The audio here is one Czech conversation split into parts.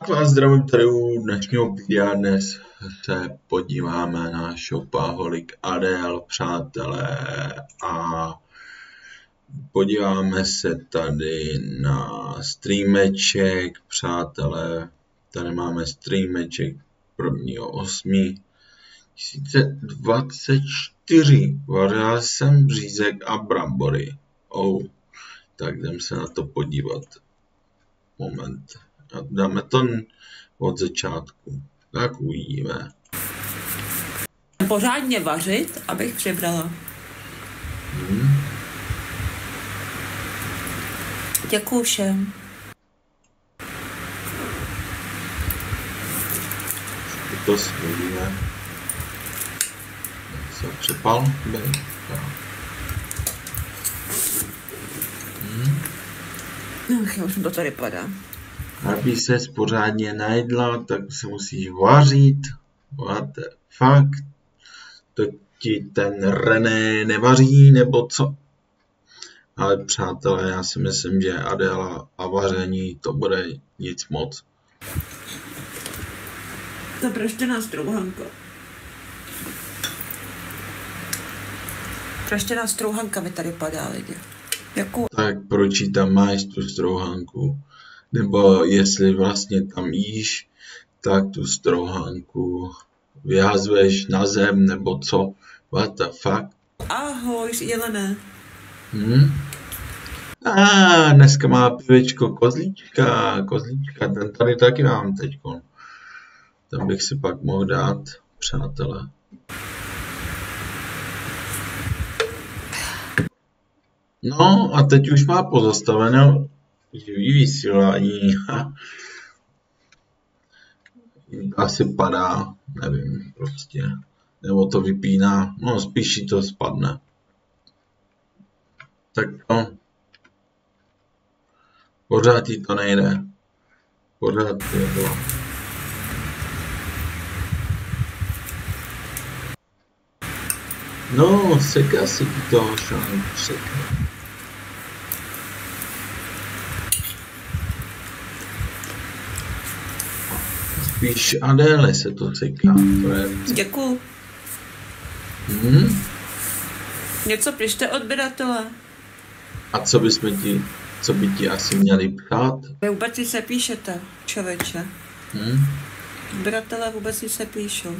Vás zdravím tady u dnešního videa. Dnes se podíváme na Shopaholic Adele, přátelé, a podíváme se tady na streameček, přátelé. Tady máme streameček 1.8.2024. Vařil jsem řízek a brambory. Tak jdem se na to podívat. Moment. A dáme to od začátku. Tak uvidíme. Pořádně vařit, abych přibrala. Děkuju všem. To snížíme. Se přepal? Já už mi to tady padá. Aby ses pořádně najedla, tak se musíš vařit. What the fuck? To ti ten René nevaří, nebo co? Ale přátelé, já si myslím, že Adela a vaření to bude nic moc. Zapraštěná strouhanka. Praštěná strouhanka mi tady padá, lidi. Jakou? Tak proč ji tam máš tu strouhanku? Nebo jestli vlastně tam jíš, tak tu strouhanku vyhazuješ na zem, nebo co? What the fuck? Ahoj, Jelené. Dneska má pivečko Kozlíčka, ten tady taky mám teďko. Tam bych si pak mohl dát, přátelé. No a teď už má pozastaveno živý vysílání. Asi padá, nevím, prostě. Nebo to vypíná, no spíš jí to spadne. Tak no. Pořád jí to nejde. Pořád to bylo. No, seká si to, šánku, seká. Spíš Adéle se to seká. To je... Děkuju. Něco pište, odběratele. A co by ti asi měli ptát? Vy vůbec si se píšete, člověče. Odběratele vůbec si se píšou.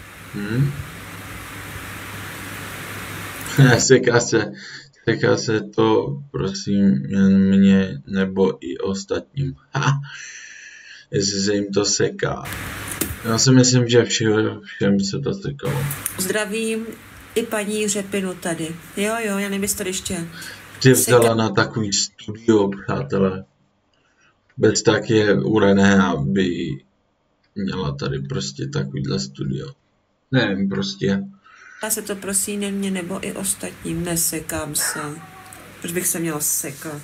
Seká se to, prosím, jen mě nebo i ostatním. Jestli se jim to seká. Já si myslím, že všem se to sekalo. Zdravím i paní Řepinu tady. Jo, já nevím, jestli tady ještě. Tě vzala na takový studio, přátelé. Bez tak je urené, aby měla tady prostě takovýhle studio. Nevím, prostě. Já se to prosím jen mě nebo i ostatním. Nesekám se. Proč bych se měla sekat?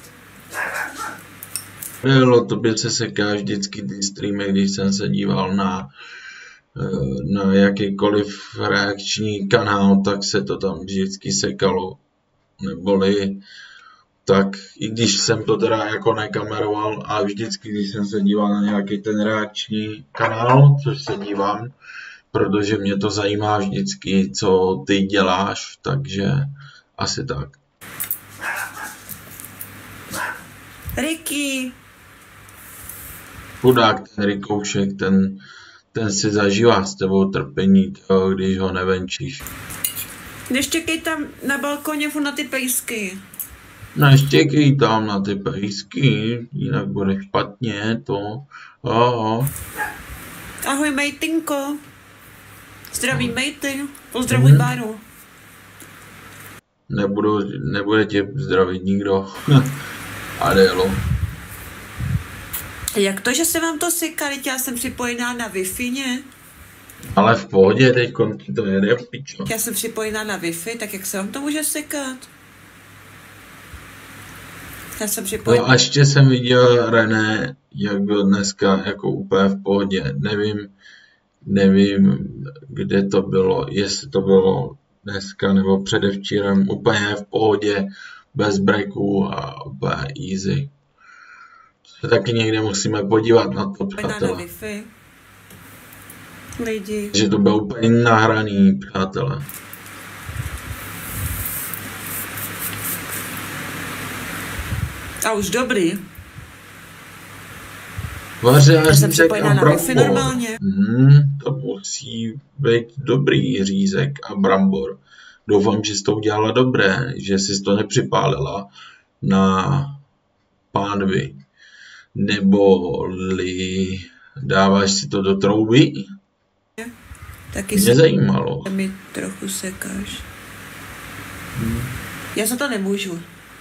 Tobě se seká vždycky ty streamy, když jsem se díval na jakýkoliv reakční kanál, tak se to tam vždycky sekalo. Neboli tak, i když jsem to teda jako nekameroval, a vždycky, když jsem se díval na nějaký ten reakční kanál, což se dívám, protože mě to zajímá vždycky, co ty děláš, takže asi tak. Ricky! Chudák ten Rikoušek, ten si zažívá s tebou trpení, když ho nevenčíš. Neštěkej tam na balkoně na ty pejsky. Neštěkej tam na ty pejsky, jinak bude špatně to. Ahoj, Mejtinko. Zdraví, Mejty. Pozdravuj Báru. Nebude tě zdravit nikdo. Adélo. Jak to, že se vám to seká? Já jsem připojená na Wi-Fi, Ale v pohodě, teď ti to jede, pičo. Já jsem připojená na Wi-Fi, tak jak se vám to může sekat? Já jsem připojená. No a ještě jsem viděl René, jak byl dneska jako úplně v pohodě. Nevím, kde to bylo, jestli to bylo dneska nebo předevčírem, úplně v pohodě, bez breaků a úplně easy. se taky někde musíme podívat na to, na přátelé. Wi-Fi. Lidi. Že to bylo úplně nahraný, přátelé. A už dobrý. Vaře a Já jsem řízek připojená a na Wi-Fi brambor. normálně. To musí být dobrý řízek a brambor. Doufám, že jsi to udělala dobré, že jsi to nepřipálila na pánvi. Neboli dáváš si to do trouby? Taky Mě zajímalo. se mi trochu sekáš. Já za to nemůžu.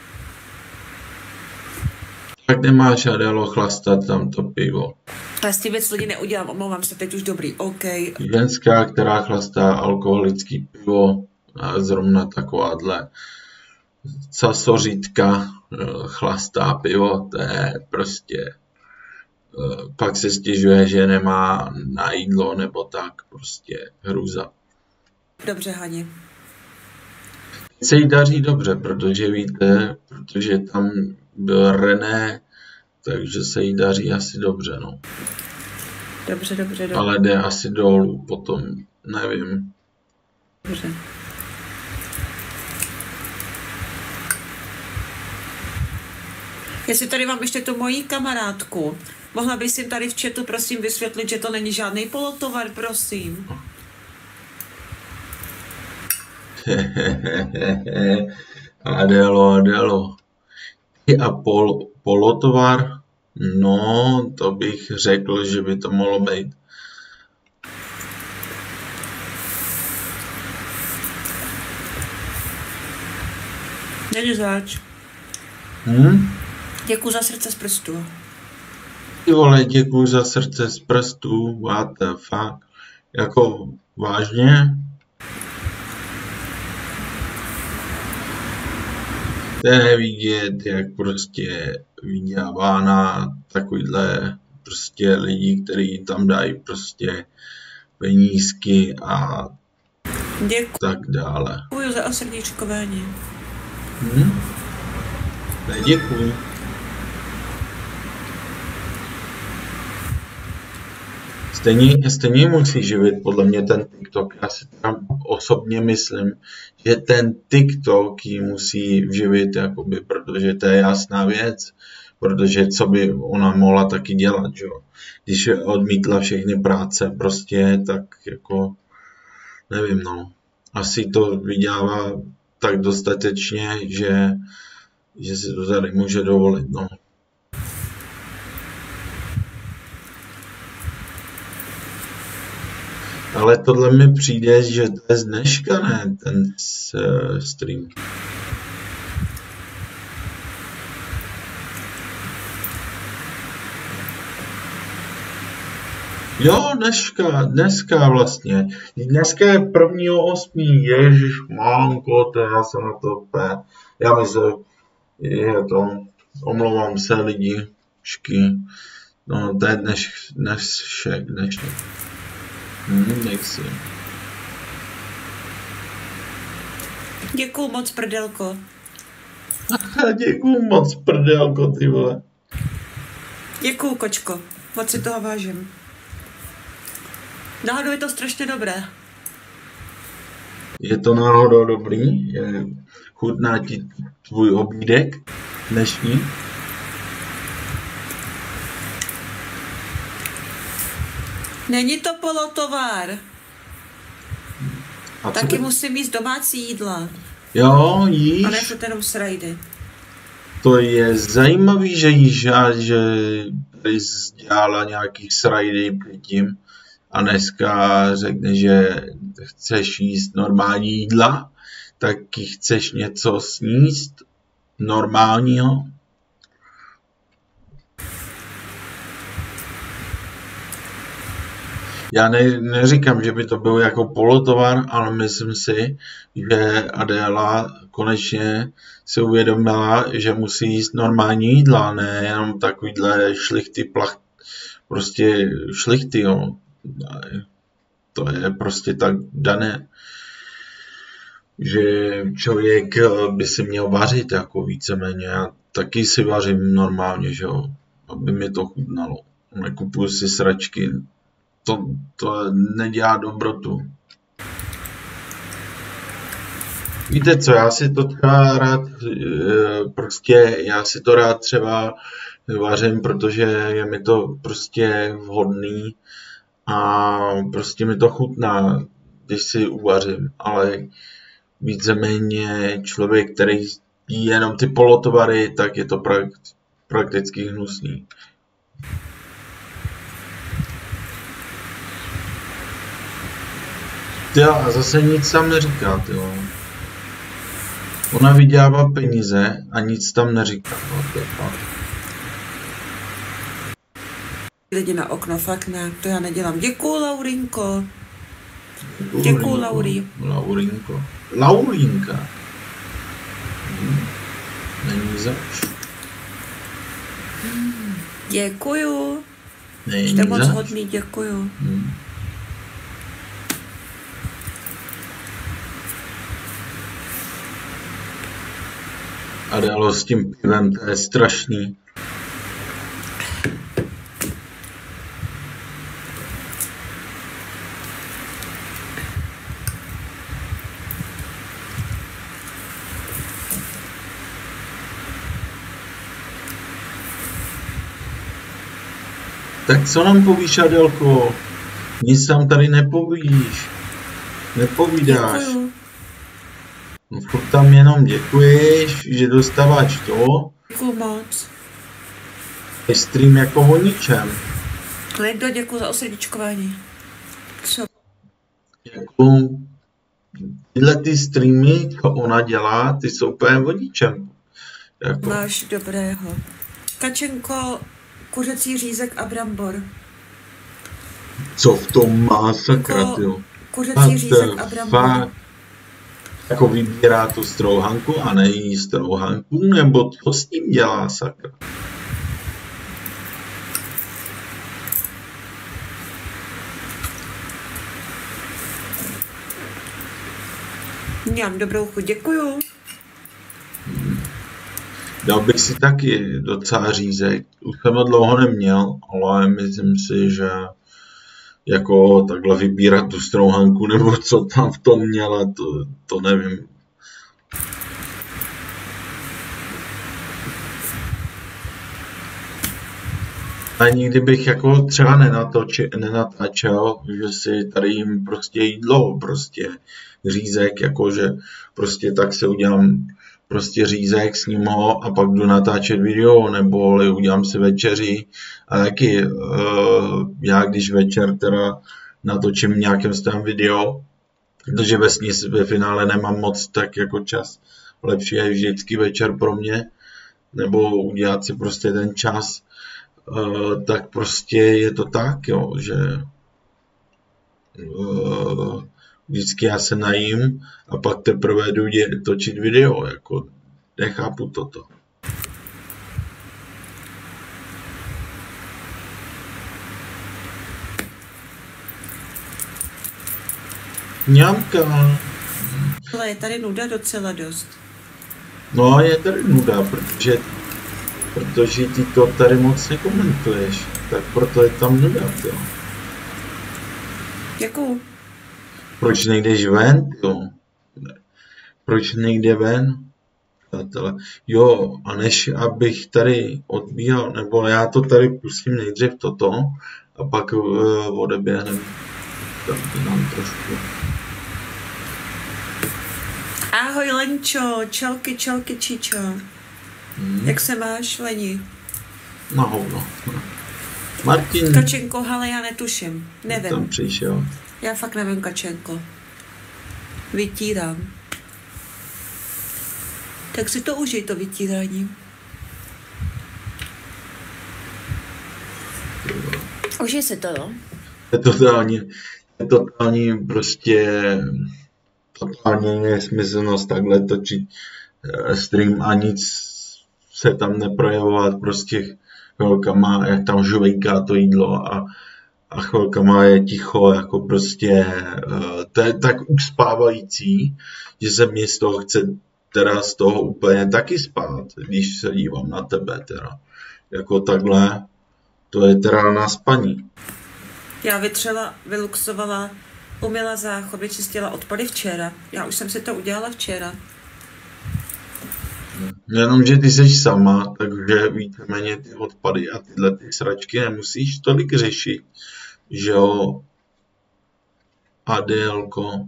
Tak nemáš, Adélo, chlastat tam to pivo. Já s tím věc lidi neudělám, omlouvám se, teď už dobrý, OK. Ženská, která chlastá alkoholický pivo, a zrovna takováhle casořítka chlastá pivo, to je prostě... Pak se stěžuje, že nemá na jídlo nebo tak, prostě hruza. Dobře, Hani. Se jí daří dobře, protože víte, protože tam byl René, takže se jí daří asi dobře, no. Dobře. Ale jde asi dolů potom, nevím. Dobře. Jestli tady mám ještě tu moji kamarádku, mohla bys jim tady v chatu prosím vysvětlit, že to není žádný polotovar, prosím. Adélo. A polotovar? No, to bych řekl, že by to mohlo být. Není zač. Děkuji za srdce z prstu. Ty vole, děkuji za srdce z prstů, what the fuck. Jako, vážně? To je nevidět, jak prostě vydělává na takovýhle prostě lidi, kteří tam dají prostě penízky a tak dále. Děkuji za osrdíčkování. Děkuji. Stejně musí živit podle mě ten TikTok. Já si tam osobně myslím, že ten TikTok ji musí živit, jakoby, protože to je jasná věc. Protože co by ona mohla taky dělat, že jo? Když odmítla všechny práce prostě, tak jako nevím, no. Asi to vydělává tak dostatečně, že si to tady může dovolit, no. Ale tohle mi přijde, že to je z dneška, ne, ten stream. Jo, dneska vlastně. Dneska je 1.8. Ježišmánko, to já se na to já myslím, je to, omlouvám se lidičky. No, to je dnešek. Nechci. Děkuju moc, prdelko. Děkuju moc, prdelko, ty vole. Děkuju, kočko. Moc si toho vážím. Náhodou je to strašně dobré. Je to náhodou dobrý? Chutná ti tvůj obídek dnešní? Není to polotovar. A taky musím jíst domácí jídla. Jo, jíš? A ne furt jenom srajdy. To je zajímavý, že jíš, že jsi dělala nějaký srajdy předtím a dneska řekne, že chceš jíst normální jídla, taky chceš něco sníst normálního. Já neříkám, že by to byl jako polotovar, ale myslím si, že Adéla konečně si uvědomila, že musí jíst normální jídla, ne jenom takovýhle šlichty, prostě šlichty, jo. To je prostě tak dané, že člověk by si měl vařit jako víceméně. Já taky si vařím normálně, že jo. aby mi to chutnalo. Nekupuju si sračky. To nedělá dobrotu. Víte co, já si to třeba rád, já si to rád třeba vařím, protože je mi to prostě vhodný a prostě mi to chutná, když si uvařím, ale víceméně člověk, který jí jenom ty polotovary, tak je to prakticky hnusný. Jo, a zase nic tam neříká, jo. Ona vydělává peníze a nic tam neříká. No, to je fakt. Lidi na okno, fakt ne, to já nedělám. Děkuju, Laurinko. Děkuju, Lauri. Laurinka. Není zač. Děkuju. Není Jste moc zač. hodný, děkuju. Adélo s tím pivem, to je strašný. Tak co nám povíš, Adélko? Nic tam tady nepovídáš. Děkuju. No, furt tam jenom děkuješ, že dostáváš to. Děkuju moc. Je stream jako o ničem. Lindo, děkuju za osrdíčkování. Co? Jako tyhle ty streamy, co ona dělá, ty jsou úplně o ničem. Jako, Máš dobrého. Kačenko, kuřecí řízek a brambor. co v tom má sakra, tyjo. Kuřecí řízek a brambor. Fakt. Jako vybírá tu strouhanku a nejí strouhanku, nebo co s tím dělá, sakra? Mám dobrou chuť, děkuju. Dal bych si taky docela řízek. Už jsem ho dlouho neměl, ale myslím si, že jako takhle vybírat tu strouhanku, nebo co tam v tom měla, to nevím. A nikdy bych jako třeba nenatáčel, že si tady jim prostě jídlo, prostě řízek, jakože prostě tak se udělám prostě řízek, s ním ho a pak jdu natáčet video, nebo udělám si večeři a taky já když večer teda natočím nějakém stém video, protože ve finále nemám moc tak jako čas, lepší je vždycky večer pro mě, nebo udělat si prostě ten čas, tak prostě je to tak, jo, že vždycky já se najím a pak teprve jdu točit video, jako nechápu toto. Ňamka. Ale je tady nuda docela dost. No, je tady nuda, protože ty to tady moc nekomentuješ, tak proto je tam nuda, jo. Děkuju. Proč nejdeš ven, jo? Proč nejde ven? Jo, a než abych tady odbíhal, nebo já to tady pustím nejdřív toto, a pak odeběhnem nám trošku. Ahoj Lenčo, čauky, číčo. Jak se máš, Leni? Na hovno. Martin. Kačenko, ale já netuším, nevím. Tam přišel. Já fakt nevím, Kačenko. Vytírám. Tak si to užij, to vytírání. Užij si to, jo? Je totální prostě totální nesmyslnost takhle točit stream a nic se tam neprojevovat, prostě chvilkama, jak tam žvejká to jídlo a chvilkama je ticho, jako prostě to je tak uspávající, že se mě z toho chce teda z toho úplně taky spát, když se dívám na tebe teda. jako takhle, to je teda na spaní. Já vytřela, vyluxovala, umyla záchod, vyčistila odpady včera. Já už jsem si to udělala včera. Jenomže ty jsi sama, takže víceméně ty odpady a tyhle ty sračky nemusíš tolik řešit, že jo, Adélko.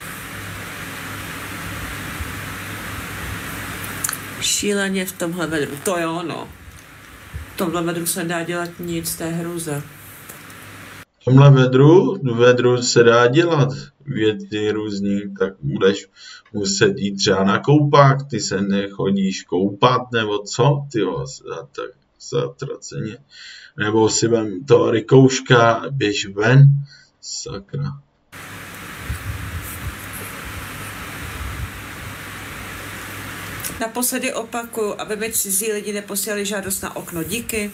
Šíleně v tomhle vedru, to jo, no. V tomhle vedru se nedá dělat nic, to je hrůza. V tomhle vedru se dá dělat věci různý, tak budeš muset jít třeba na koupák, ty se nechodíš koupat, nebo co, tyjo, tak zatraceně. Nebo si vem to rykouška, běž ven, sakra. Naposledy opakuju, aby mi cizí lidi neposílali žádost na okno. Díky.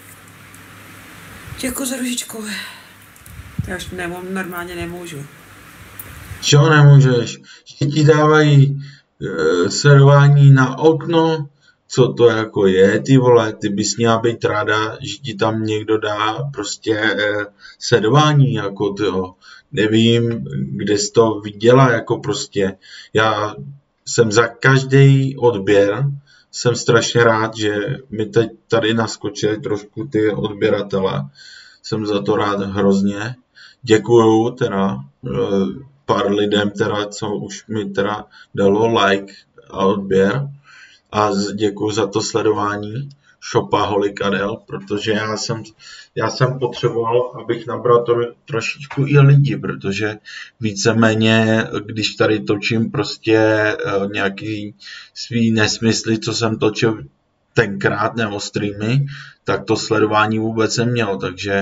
Děkuji za ružičku. Já už normálně nemůžu. Čo nemůžeš? Že ti dávají servání na okno? Co to jako je, ty vole? Ty bys měla být ráda, že ti tam někdo dá prostě servání, jako to. Nevím, kde jsi to viděla, jako prostě. Já jsem za každý odběr, jsem strašně rád, že mi teď tady naskočili trošku ty odběratele. Jsem za to rád hrozně. Děkuju teda pár lidem, teda, co už mi teda dalo like a odběr. A děkuju za to sledování Shopaholic Adel, protože já jsem potřeboval, abych nabral trošičku i lidi, protože víceméně, když tady točím prostě nějaký svý nesmysly, co jsem točil tenkrát, nebo streamy, tak to sledování vůbec nemělo,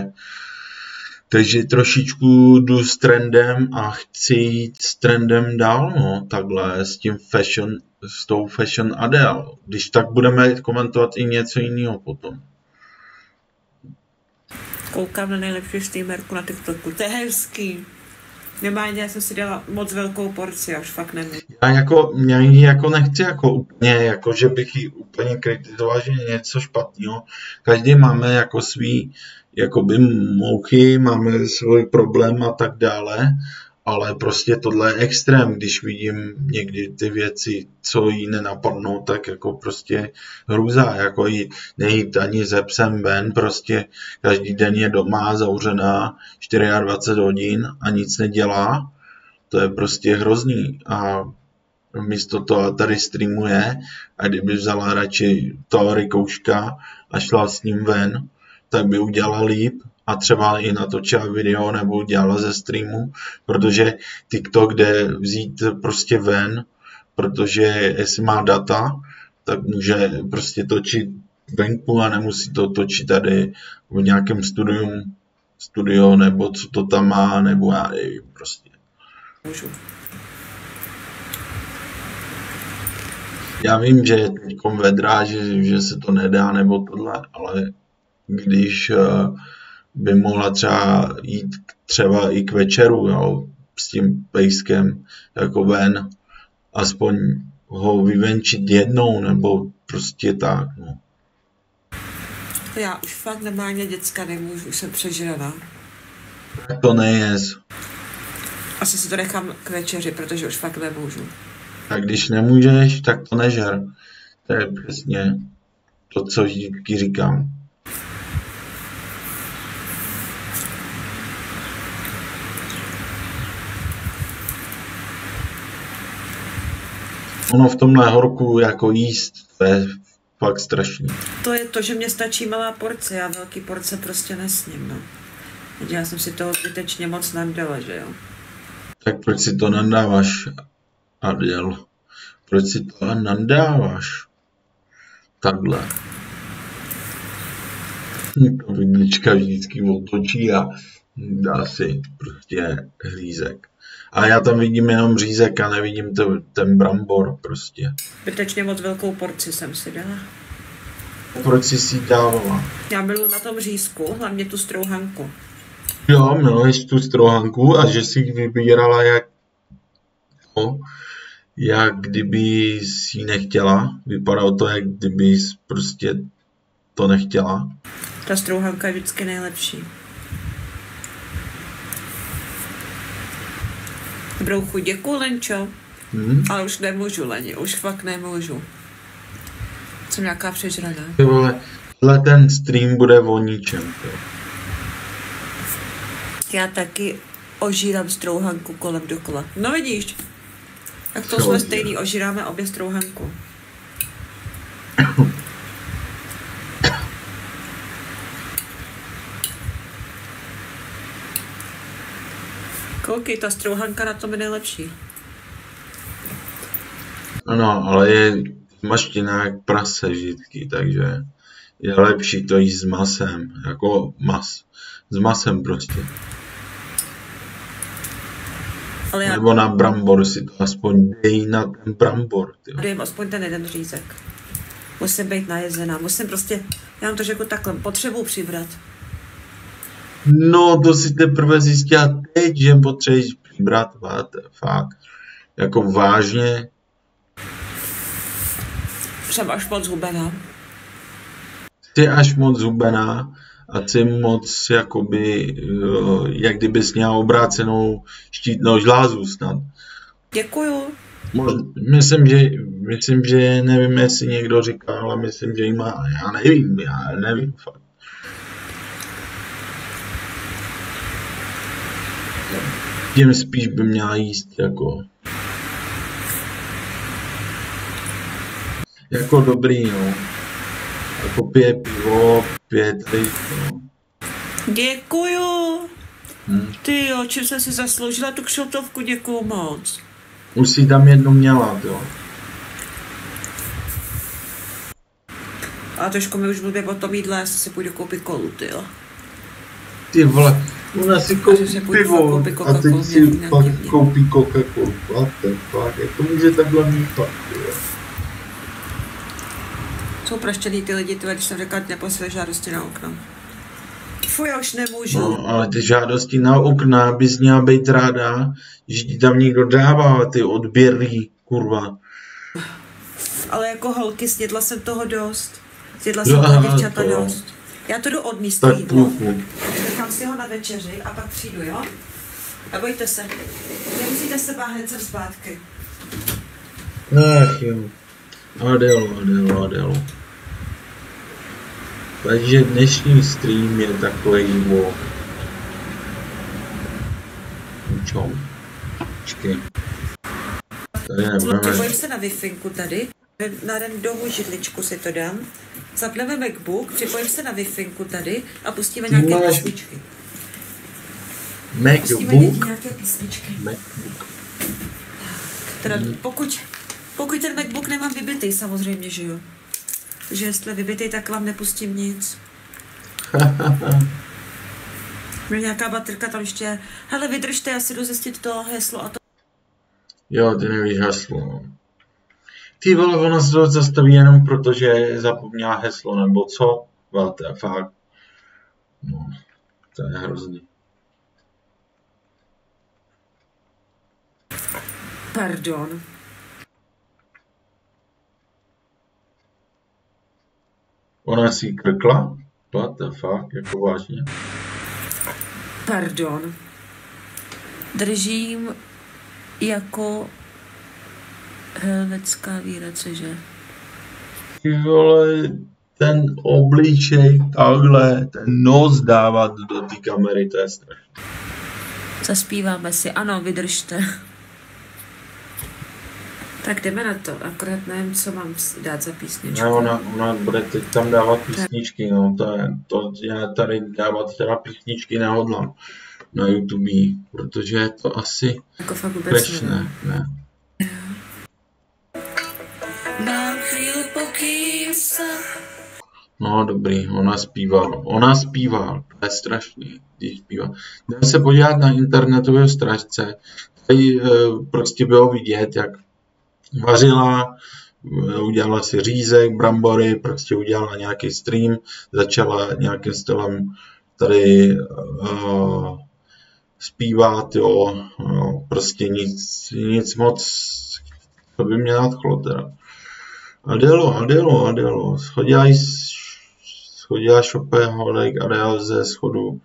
takže trošičku jdu s trendem a chci jít s trendem dál, no, takhle, s tou fashion Adele. Když tak budeme komentovat i něco jiného potom. Koukám na nejlepší streamerku na TikToku, to je hezký. Normálně já jsem si dala moc velkou porci, já už fakt nemůžu. Já ji jako nechci jako úplně, jako že bych ji úplně kritizoval, že je něco špatného. Každý máme jako svý jakoby mouchy, máme svůj problém a tak dále, ale prostě tohle je extrém, když vidím někdy ty věci, co jí nenapadnou, tak jako prostě hrůza, jako jí nejít ani ze psem ven, prostě každý den je doma zavřená 24 hodin a nic nedělá, to je prostě hrozný a místo toho tady streamuje a kdyby vzala radši toho rykouška a šla s ním ven, tak by udělala líp a třeba i natočila video nebo udělala ze streamu, protože TikTok jde vzít prostě ven, protože jestli má data, tak může prostě točit venku a nemusí to točit tady v nějakém studio nebo co to tam má, nebo já nevím prostě. Já vím, že je teďkom vedrá, že se to nedá nebo tohle, ale když by mohla třeba jít třeba i k večeru, jo, s tím pejskem jako ven, aspoň ho vyvenčit jednou, nebo prostě tak, no. Já už fakt normálně děcka nemůžu, už jsem přežraná. To nejez. Asi si to nechám k večeři, protože už fakt nemůžu. A když nemůžeš, tak to nežer. To je přesně to, co vždycky říkám. Ono v tomhle horku jako jíst, to je fakt strašný. To je to, že mě stačí malá porce, já velký porce prostě nesním, no. Já jsem si toho zbytečně moc nadala, že jo. Tak proč si to nadáváš, Adel? Proč si to nadáváš? Takhle. To vidlička vždycky otočí a dá si prostě hřízek. A já tam vidím jenom řízek a nevidím ten brambor prostě. Zbytečně moc velkou porci jsem si dala. Proč jsi si dávala? Já miluji na tom řízku, hlavně tu strouhanku. Jo, miluješ tu strouhanku a že si ji vybírala jak kdyby si ji nechtěla. Vypadalo to, jak kdyby prostě to nechtěla. Ta strouhanka je vždycky nejlepší. Dobrou chuť, děkuju, Lenčo. Ale už nemůžu, Leni, už fakt nemůžu. Jsem nějaká přežraná. Ty vole, ten stream bude o ničem. Já taky ožírám strouhanku kolem dokola. No vidíš, jak to jsme stejný, ožíráme obě strouhanku. Koukej, ta strouhanka na tom je nejlepší. Ano, ale je maština jak prase vždycky, takže je lepší to jíst s masem, jako s masem prostě. Ale já... Nebo na brambor si to aspoň dej na ten brambor. Dejím aspoň ten jeden řízek. Musím být najezená, musím prostě, já mám to řekl takhle, potřebuji přibrat. No, to si teprve zjistila teď, že potřebuješ přibrat, fakt. Jako vážně. Jsem až moc hubená. Jsi až moc hubená a jsi moc, jakoby, jak kdybys měla obrácenou štítnou žlázu snad. Děkuju. Myslím, že nevím, jestli někdo říkal, ale myslím, že jí má, já nevím fakt. Tím spíš by měla jíst jako dobrý, no. Jako pije pivo, 5 litrů, no. Děkuju. Ty jo, čím jsem si zasloužila tu kšeltovku, děkuju moc. Už si tam jednu měla, jo. A trošku mi už blbě po tom jídle, jestli si půjdu koupit kolu, ty jo. Ty vole, ona si koupí pivo a teď si pak koupí Coca-Colu. What the fuck, jak to může takhle mít fakt, jo. Jsou praštěný ty lidi, když jsem řekla, že neposílej žádosti na okno. Fuj, já už nemůžu. No, ale ty žádosti na okna bys měla být ráda, že ti tam někdo dává ty odběry, kurva. Ale jako holky, snědla jsem toho dost. Snědla jsem toho děvčata dost. Já to jdu odníst to jídlo. Nechám si ho na večeři a pak přijdu, jo? Nebojte se. Nemusíte se bát sem zpátky. Ach jo. Adelo. Takže dnešní stream je takový o čom. Počkej. Tady nebudeme. Připojím se na Wi-Finku tady. Na randovu židličku si to dám. Zapneme MacBook, připojím se na Wi-Finku tady a pustíme nějaké písničky. MacBook. Teda pokud ten MacBook nemám vybitý samozřejmě, že jo. Takže jestli je vybitý, tak vám nepustím nic. Mě nějaká baterka tam ještě. Hele, vydržte, já si jdu zjistit to heslo a to. Jo, ty nevíš heslo. Ty vole, ona se to zastaví jenom proto, že zapomněla heslo, nebo co? Fakt. No, to je hrozný. Pardon. Ona si krkla? What the fuck, jako vážně. Pardon. Držím jako helvetská víra, cože? Ty vole, ten obličej takhle, ten nos dávat do té kamery, to je strašné. Zaspíváme si, ano, vydržte. Tak jdeme na to, akorát nevím, co mám dát za písničku. Ne, ona bude teď tam dávat písničky, no, to já tady dávat teda písničky nehodlám na YouTube, protože je to asi jako fakt vůbec ne. No dobrý, ona zpívá, to je strašný, když zpívá. Jdeme se podívat na internetového strážce, tady prostě bylo vidět, jak vařila, udělala si řízek, brambory, prostě udělala nějaký stream, začala nějakým stylem tady zpívat, jo, prostě nic moc, to by mě nadchlo teda. Adelo, schodila jí Schodila shopaholic Adele ze schodu.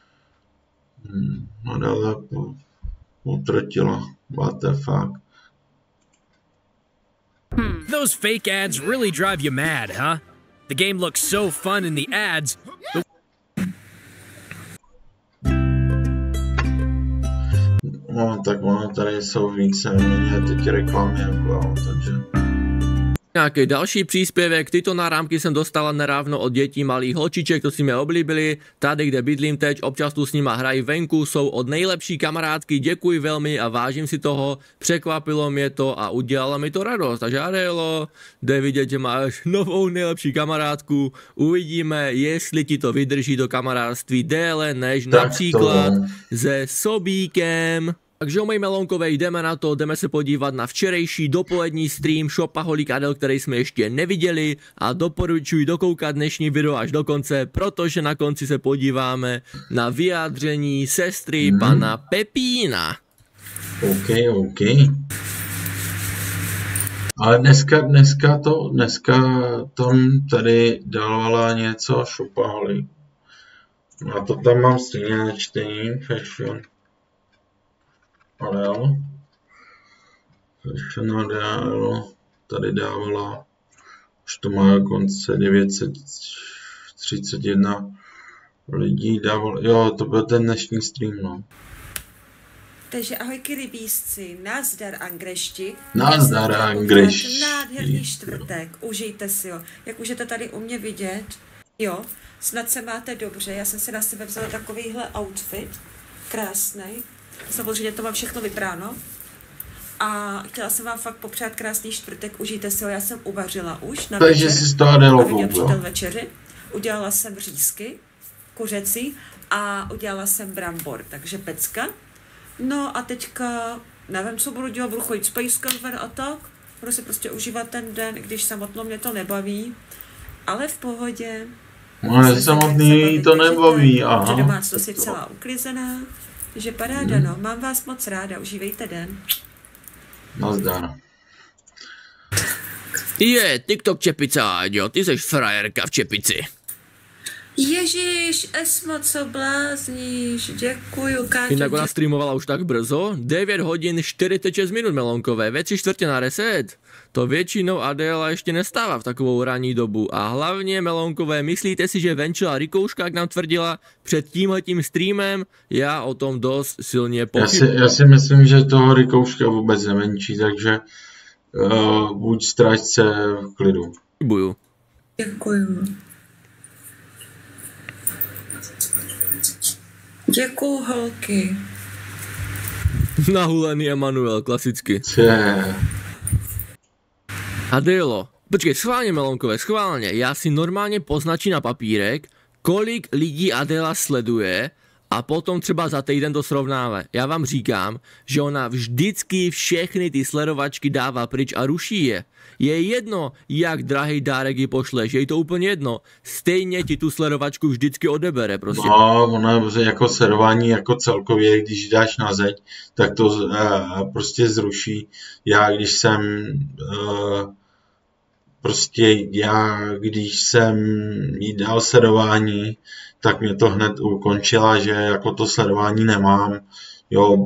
Adele utratila. What the fuck. Those fake ads really drive you mad, huh? The game looks so fun in the ads. No, tak ono tady jsou více méně teď reklamy, jako, takže... Nějaký další příspěvek, tyto náramky jsem dostala nedávno od dětí malých holčiček, to si mě oblíbili, tady kde bydlím teď, občas tu s nima hrají venku, jsou od nejlepší kamarádky, děkuji velmi a vážím si toho, překvapilo mě to a udělalo mi to radost, takže Adélo, jde vidět, že máš novou nejlepší kamarádku, uvidíme, jestli ti to vydrží do kamarádství déle než tak například se Sobíkem. Takže o mojí Melonkové jdeme na to, jdeme se podívat na včerejší dopolední stream Shopaholic Adele, který jsme ještě neviděli a doporučuji dokoukat dnešní video až do konce, protože na konci se podíváme na vyjádření sestry pana Pepína. OK. Ale dneska tam tady dávala něco Shopaholic. A to tam mám stejně na čtení, fashion. Adele tady dávala, už to má konce 931 lidí dával, jo, to byl ten dnešní stream, no. Takže ahojky rybísci, nazdar angrešti. Nazdar angrešti. Nádherný čtvrtek, užijte si ho. Jak můžete tady u mě vidět, jo, snad se máte dobře, já jsem si na sebe vzala takovýhle outfit, krásnej. Samozřejmě to mám všechno vypráno. A chtěla jsem vám fakt popřát krásný čtvrtek, užijte si ho, já jsem uvařila už na takže večer. Si z toho Adele přítel večeři. Udělala jsem řízky, kuřecí a udělala jsem brambor, takže pecka. No a teďka, nevím, co budu dělat, budu chodit s pejskem ven a tak. Budu si prostě užívat ten den, když samotnou mě to nebaví, ale v pohodě. No, samotný to nebaví, aha. Že domácnost je celá uklizená. Takže paráda, no. Mám vás moc ráda. Užívejte den. Nazdar. TikTok čepica, jo, ty jsi frajerka v čepici. Ježíš, Esmo, co blázníš, děkuju, Káťo. Jinak ona streamovala už tak brzo, 9 hodin 46 minut Melonkové, ve 3/4 to většinou Adéla ještě nestává v takovou ranní dobu a hlavně Melonkové, myslíte si, že venčila Rikouška, jak nám tvrdila před tímhletím streamem, já o tom dost silně pochybuji. Já si myslím, že toho Rikouška vůbec nevenčí, takže buď strážce v klidu. Děkuju. Děkuju, holky. Nahulený Emanuel, klasicky. Adélo, počkej, schválně Melonkové, schválně, já si normálně poznačím na papírek, kolik lidí Adéla sleduje a potom třeba za týden to srovnáme. Já vám říkám, že ona vždycky všechny ty sledovačky dává pryč a ruší je. Je jedno, jak drahý dárek ji pošleš, je to úplně jedno. Stejně ti tu sledovačku vždycky odebere, prostě. No, ona jako sledování jako celkově, když dáš na zeď, tak to prostě zruší. Když jsem jí dal sledování, tak mě to hned ukončila, že jako to sledování nemám. Jo,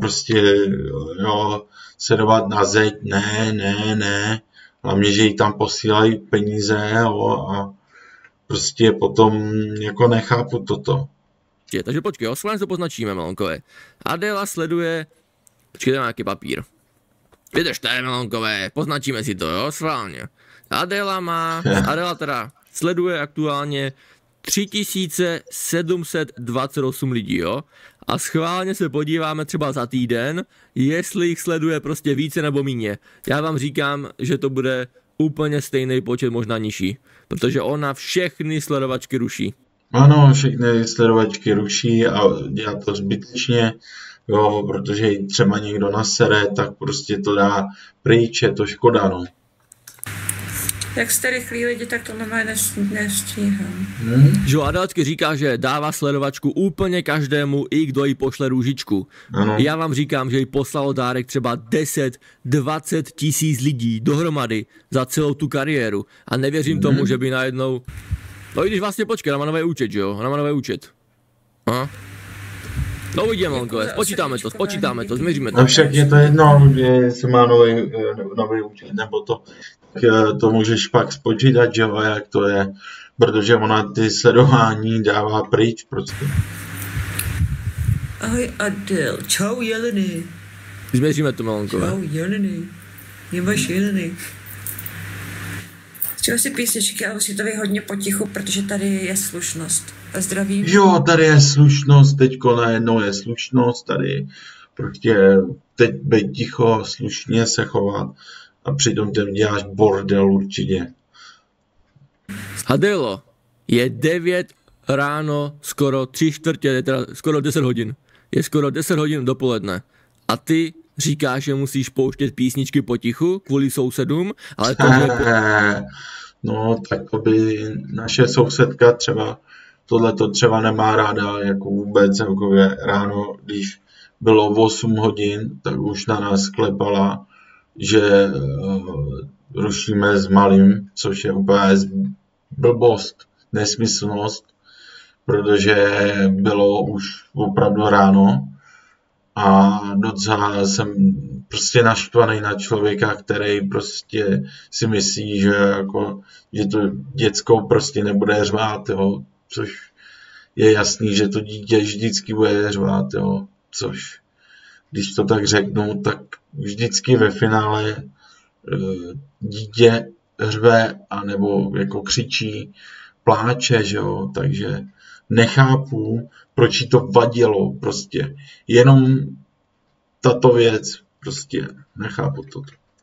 sledovat na zeď, ne. Hlavně, že jí tam posílají peníze, jo, a prostě potom jako nechápu toto. Takže počkej, schválně to poznačíme, Melonkové. Adéla sleduje, počkej, tam nějaký papír. Vydržte, Melonkové, poznačíme si to, jo, schválně. Adéla teda sleduje aktuálně 3728 lidí, jo? A schválně se podíváme třeba za týden, jestli jich sleduje prostě více nebo míně. Já vám říkám, že to bude úplně stejný počet, možná nižší, protože ona všechny sledovačky ruší. Ano, všechny sledovačky ruší a dělá to zbytečně, jo, protože jí třeba někdo nasere, tak prostě to dá pryč, je to škoda, no. Jak jste rychlí lidi, tak to normálně nestíhám. Že Adélčky říká, že dává sledovačku úplně každému, i kdo jí pošle růžičku. Ano. Já vám říkám, že jí poslalo dárek třeba 10-20 tisíc lidí dohromady za celou tu kariéru. A nevěřím tomu, že by najednou No i když vlastně počkej, ona má nový účet, že jo? Ona má nový účet. Aha. No uvidíme, Lonkové, spočítáme to, změříme to. No však je to jedno, jestli má nový účet, nebo to, to můžeš pak spočítat, že jo, jak to je. Protože ona ty sledování dává pryč prostě. Ahoj Adel, čau Jeleny. Změříme to, Melonkové. Čau Jeleny. Nemáš Jeleny. Chtěl si písničky, ale musí to být hodně potichu, protože tady je slušnost. A zdravím. Jo, tady je slušnost, teďko najednou je slušnost, tady prostě teď být ticho, slušně se chovat a přitom tím děláš bordel určitě. Adelo, je 9 ráno, skoro 3/4, teda skoro 10 hodin. Je skoro 10 hodin dopoledne. A ty říkáš, že musíš pouštět písničky potichu kvůli sousedům, ale to je... No, tak to by naše sousedka třeba, tohleto třeba nemá ráda, jako vůbec celkově ráno, když bylo 8 hodin, tak už na nás klepala, že rušíme s malým, což je úplně blbost, nesmyslnost, protože bylo už opravdu ráno a docela jsem prostě naštvaný na člověka, který prostě si myslí, že jako, že to děcko prostě nebude řvát, jo, což je jasný, že to dítě vždycky bude řvát, jo, což když to tak řeknu, tak vždycky ve finále dítě řve anebo jako křičí, pláče, že jo, takže nechápu, proč jí to vadilo prostě, jenom tato věc, prostě nechápu to.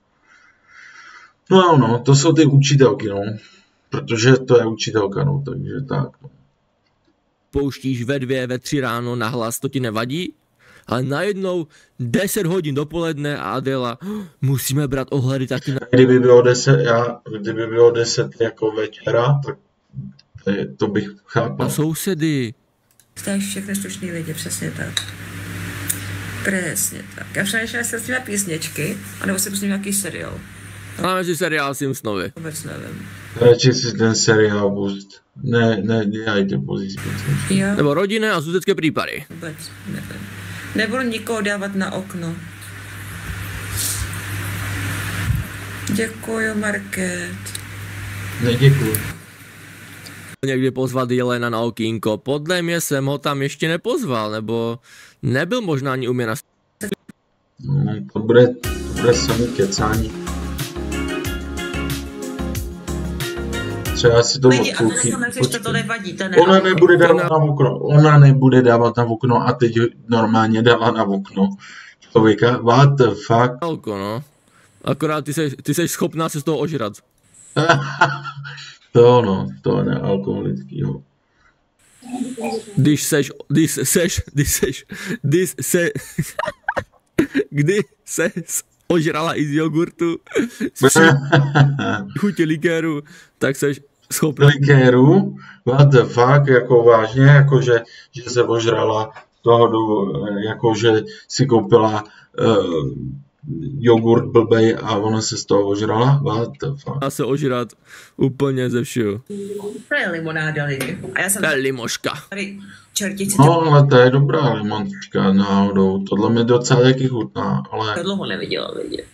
No ano, to jsou ty učitelky, no, protože to je učitelka, no, takže tak, no. Pouštíš ve 2, ve 3 ráno nahlas, to ti nevadí? Ale najednou 10 hodin dopoledne a Adela, musíme brát ohledy taky na... Kdyby bylo 10 jako večera, tak to bych chápal. A sousedy. Stáš všechny slušný lidi, přesně tak. Přesně tak. Já přemýšlím, jestli s těmi písničky, anebo si prostě nějaký seriál. Máme si seriál Simpsonovi. Vůbec nevím. Radši si ten seriál pust. Nedělajte pozici. Nebo rodinné a sudetské případy. Vůbec nevím. Nebudu nikoho dávat na okno. Děkuju, Market. Neděkuju. Někdy pozvat Jelena na okýnko. Podle mě jsem ho tam ještě nepozval, nebo nebyl možná ani u mě na... No, to bude samý kecání. Třeba si to odkoukí. Ona nebude dávat na okno a teď normálně dala na okno. Člověka, what the fuck? No. Akorát ty seš schopná se z toho ožrat. To je nealkoholickýho. Když se ožrala i z jogurtu, z chutě likéru, tak seš schopná... Likéru? What the fuck? Jako vážně? Jako že se ožrala toho, jako že si koupila jogurt blbej a ona se z toho ožrala? What the fuck? A se ožrat úplně ze všeho. To je limonáda lidi. A já jsem... To je limoška. Tady čertici. No, ale to je dobrá limončka náhodou. Tohle mi docela taky chutná, ale... To dlouho neviděla lidi.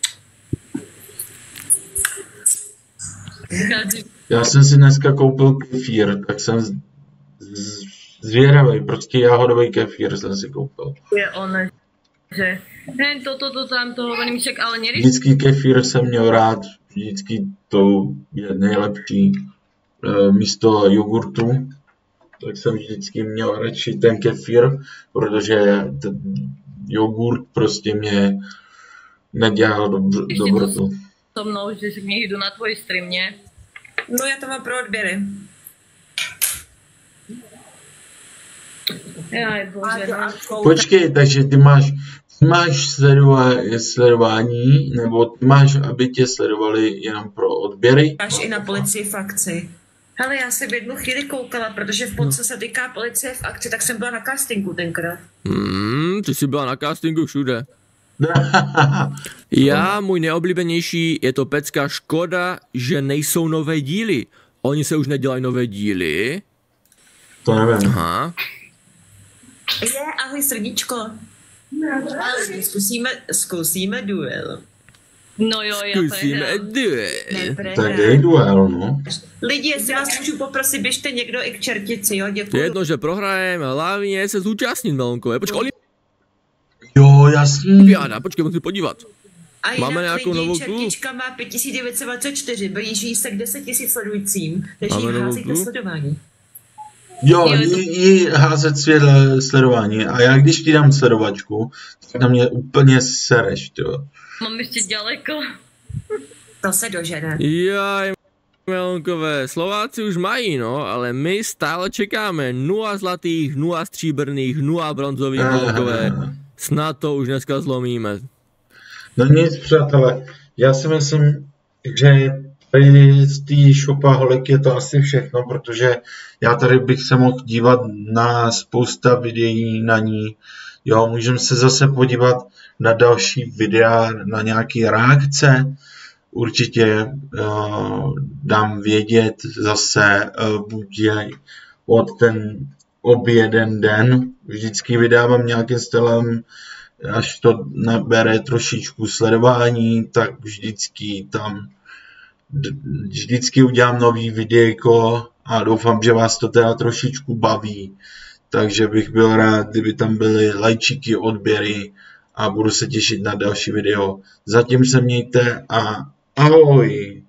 Já jsem si dneska koupil kefír, tak jsem zvědavý, prostě jahodový kefír jsem si koupil. Je on, že toto tamto, hovorím, ale neríš? Vždycky kefír jsem měl rád, vždycky to je nejlepší místo jogurtu, tak jsem vždycky měl radši ten kefír, protože ten jogurt prostě mě nedělal dobrotu. So mnou, že si jdu na tvoj stream, ne? No já to mám pro odběry. Jaj, bože. Počkej, takže ty máš sledování, nebo ty máš, aby tě sledovali jenom pro odběry? Máš i na policii v akci. Hele, já jsem v jednu chvíli koukala, protože v co se týká policie v akci, tak jsem byla na castingu tenkrát. Ty jsi byla na castingu všude. Můj neoblíbenější je to pecka, škoda, že nejsou nové díly. Oni se už nedělají nové díly? To nevím. Aha. Ahoj srdíčko. Zkusíme duel. No jo, já Zkusíme duel. Tak dej duel, no. Lidi, jestli vás můžu poprosit, běžte někdo i k čertici, jo, děkuji. Jedno, že prohrajeme, hlavně se zúčastnit, Melonkové. Počkej, Jo, jasný. olympiáda, počkej, musím podívat. A jinak Máme nějakou novou čertička má 5924, blíží se k 10 000 sledujícím, takže Máme jí novou házejte tu? sledování. Jo, jí házet sledování a já když ti dám sledovačku, tak na mě úplně sereš, jo. Mám ještě daleko. To se dožene. Jaj, Melonkové, Slováci už mají, no, ale my stále čekáme. 0 zlatých, 0 stříbrných, 0 bronzových, Melonkové. Snad to už dneska zlomíme. No nic, přátelé, já si myslím, že tady z té shopaholic je to asi všechno, protože já tady bych se mohl dívat na spousta videí na ní. Jo, můžeme se zase podívat na další videa, na nějaké reakce. Určitě dám vědět zase, buď je od ten jeden den. Vždycky vydávám nějakým stylem, až to nabere trošičku sledování, tak vždycky udělám nový videjko a doufám, že vás to teda trošičku baví. Takže bych byl rád, kdyby tam byly lajčíky, odběry a budu se těšit na další video. Zatím se mějte a ahoj!